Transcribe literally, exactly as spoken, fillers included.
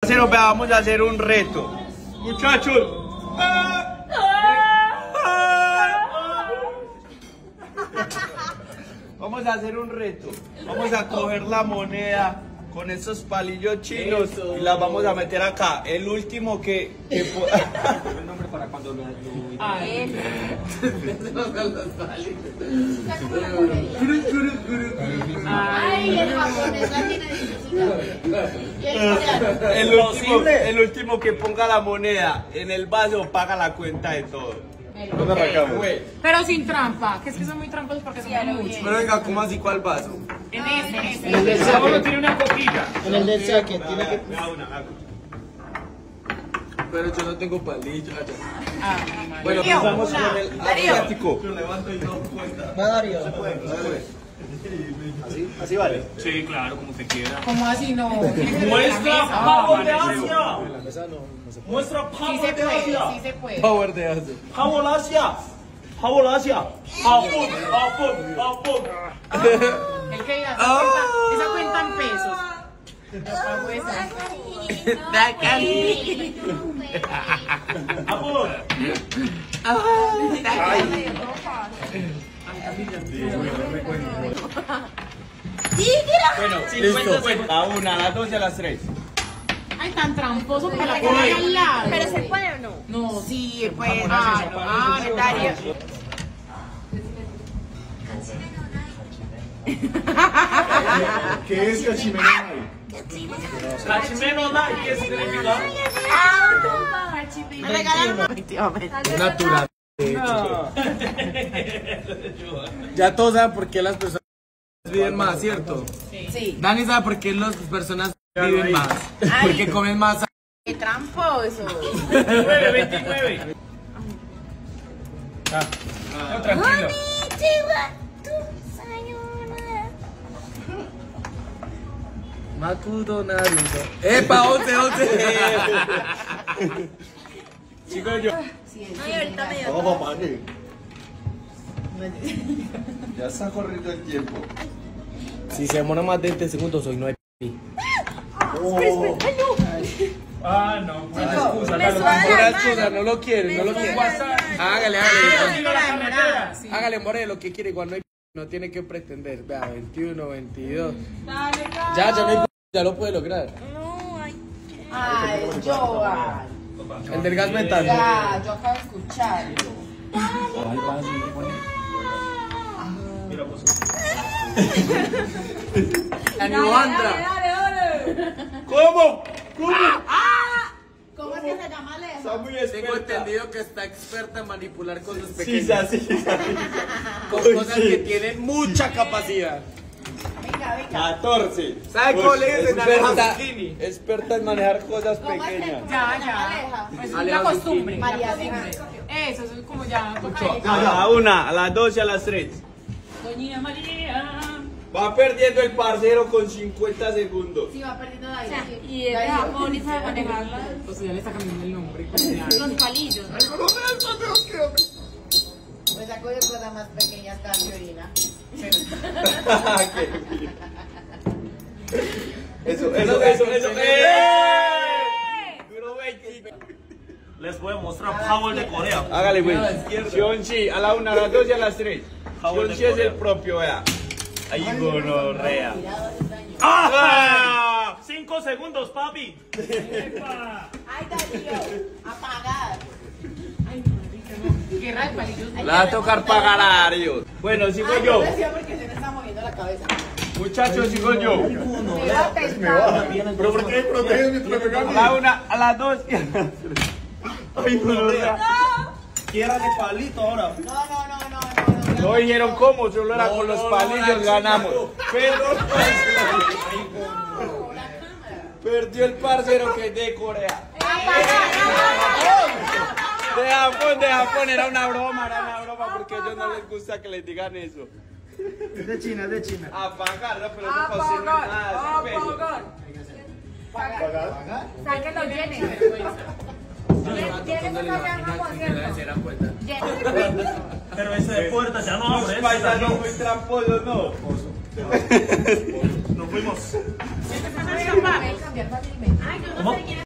Parceros, vamos a hacer un reto. Muchachos. Vamos a hacer un reto. Vamos a coger la moneda con esos palillos chinos y las vamos a meter acá. El último que... que el nombre para cuando lo... Ay, el japonés la tiene difícil. El último, el último que ponga la moneda en el vaso paga la cuenta de todo. Pero sin trampa, que es que son muy tramposos porque son muchos. Pero venga, ¿cómo así? ¿Cuál vaso? En ese, en ese. En el del Solo tiene una coquilla. En el del saque, tiene que... Pero yo no tengo palillo. Ah, Bueno, Darío, empezamos una. con el Darío. asiático. Yo levanto y no cuenta. Va, Darío. ¿Así? ¿Así vale? Sí, claro, como usted quiera. ¿Cómo así no? Muestra Power de Asia. No, Muestra Sí Power se de puede, Asia. sí se puede. Power de Asia. Power Asia. Power Asia. Japón, Japón, Japón. El que diga, esa cuenta, esa cuenta en pesos. Yo pago esa. Japón. Bueno, cincuenta, cincuenta. A una, a las dos y a las tres. Ay, tan tramposo que la ponen al lado. Pero se puede o no. No, sí, pues. Ah, no, ah, no, Darío. ¿Qué es Cachimeno? Cachimeno Nai, ¿qué significa? Me regalaron Natural. No. Ya todos saben por qué las personas viven más, ¿cierto? Sí. Dani sabe por qué las personas viven más. Porque comen más. Qué tramposo. veintinueve, veintinueve. No, tranquilo. Makudo Naruto. ¡Epa! once, once. Chicos, yo. Ay, ahorita me dio. No, papá, ¿qué? Ya está corriendo el tiempo. Si se demora más de veinte segundos, hoy no hay p. Oh. Ah, no, buena excusa. Me suena Pura la excusa, mano. no lo quiere, no lo quiere. WhatsApp. Hágale, hágale. Sigo la carretera. Hágale, more, lo que quiere. Igual no hay p. No tiene que pretender. Vea, veintiuno, veintidós. Ya, ya no hay p. Ya lo puede lograr. No, ay. Ay, Joan. El del gas mental. Ya, yo acabo de escucharlo. Mira, pues. Anuandra. ¿Cómo? ¿Cómo? ¿Cómo es que se llama Aleja? Está muy Tengo entendido que está experta en manipular con sus Sí, pequeños. sí, sí. Con cosas que tienen mucha capacidad. Venga, venga. catorce. ¿Sabe cómo le dicen? Experta, Experta, experta en manejar cosas ¿Cómo es que pequeñas. cómo Ya, se llama ya. Aleja? Pues es Alea una costumbre. María la Aleja. costumbre. Eso, eso es como ya. A la una, a las dos y a las tres. Doña María. Va perdiendo el parcero con cincuenta segundos. Sí, va perdiendo Darío. Y el Japón y sabe manejarla. O sea, ya le está cambiando el nombre. Los palillos. Pues saco de cosas más pequeñas que la violina. Eso, eso, eso, eso. ¡Eh! Duró veinte. Les voy a mostrar Power de Corea. Hágale, güey. Sionchi, a la una, a las dos y a las tres. Power de Sionchi es Corea. el propio, vea. Ahí gonorrea. ¡Ah! ¡Ah! Cinco segundos, papi. Epa. Ay, Darío. Apagar. Guerra de palillos. Le va a tocar pagar a Darío. Bueno, sigo Ay, yo. no decía porque se me está moviendo la cabeza. Muchachos, sigo yo. Me va a pescar. ¿Pero por qué proteges mientras me A cambio? la una, a las dos y a las tres. Ay, gonorrea. Quiera de palito ahora. No, no, no, no, no, no. No dijeron cómo, solo era No, con los no, no, palillos no, ganamos. no. Pero No, la cámara. perdió el parcero que es de Corea. Apagar. De Japón, de Japón, era una broma, era una broma porque a ellos no les gusta que les digan eso. Es de China, es de China. Apagarlo, pero no consigue nada. es un peso. ¿Pagar? Sáquenlo, llenen. Llenen esa caja con cierto. Pero ese de puerta ya no abre. Los paisanos muy tramposos, no. Nos fuimos. Se empezaron a escapar. Pueden cambiar fácilmente. Ay, yo no ¿Cómo? sé quién es